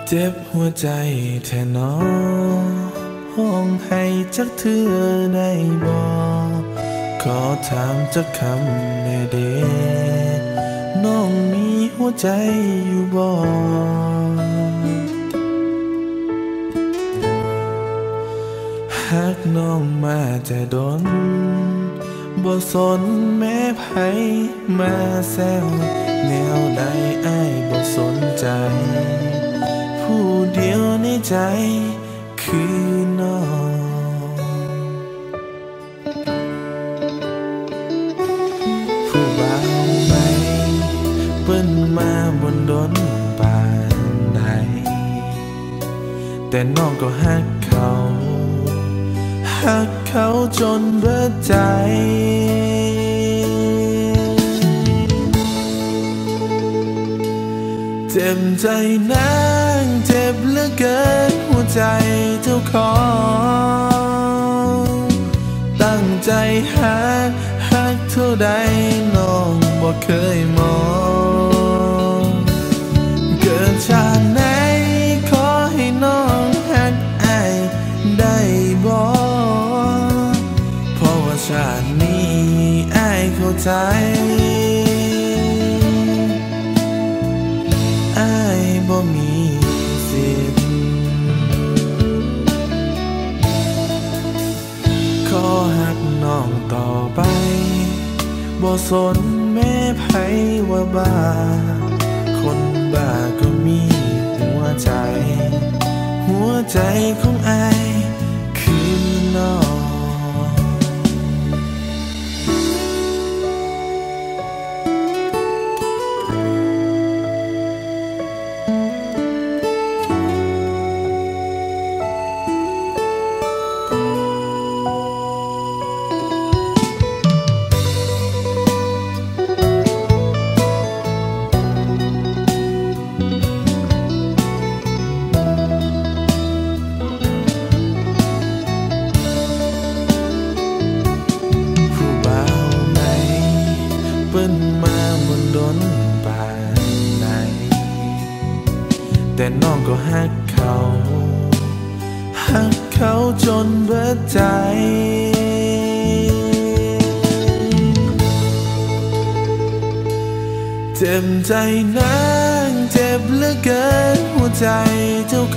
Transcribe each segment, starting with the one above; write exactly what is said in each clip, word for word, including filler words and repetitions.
เจ็บหัวใจแท้น้อห้องให้จักเธอได้บ่ขอถามจักคำในเดน้องมีหัวใจอยู่บ่หักน้องมาแต่ดนบ่สนแม้ไผมาแซวแนวใดอ้ายบ่สนใจผู้เดียวในใจคือน้องผู้บ่าวใหม่เปิ้นมาบนดนปานใดแต่น้องก็หักเขาหักเขาจนเบิดใจเจ็บใจนางเจ็บเหลือเกินหัวใจเจ้าของตั้งใจหักหักเท่าใดน้องบ่เคยมองเกิดชาติไหนขอให้น้องหักอ้ายได้บ่เพราะว่าชาตินี้อ้ายเข้าใจอ้ายบ่มีสิทธิ์ขอหักน้องต่อไปบ่สนแม้ไผว่าบ้าคนบ้าก็มีหัวใจหัวใจของอ้ายคือน้องมาบนดนป่านใดแต่น้องก็หักเขาหักเขาจนเบิดใจเจ็บใจนางเจ็บเหลือเกินหัวใจเจ้า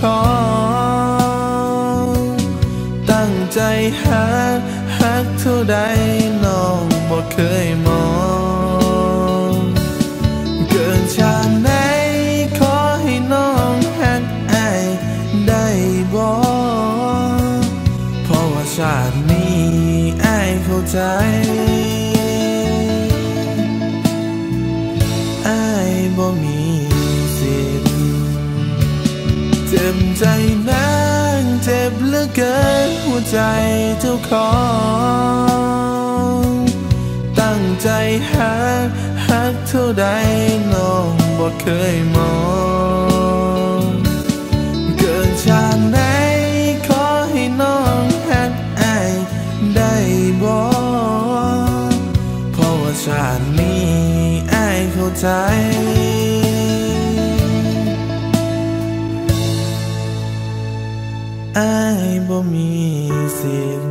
ของตั้งใจหักหักเท่าใดน้องบ่เคยมองเกิดชาติไหนขอให้น้องหักอ้ายได้บ่เพราะว่าชาตินี้อ้ายเข้าใจอ้ายบ่มีสิทธิ์เจ็บใจนางเจ็บเหลือเกินหัวใจเจ้าของตั้งใจหักหักเท่าใดน้องบ่เคยมองเกิดชาติไหนขอให้น้องหักอ้ายได้บ่เพราะว่าชาตินี้อ้ายเข้าใจอ้ายบ่มีสิทธิ์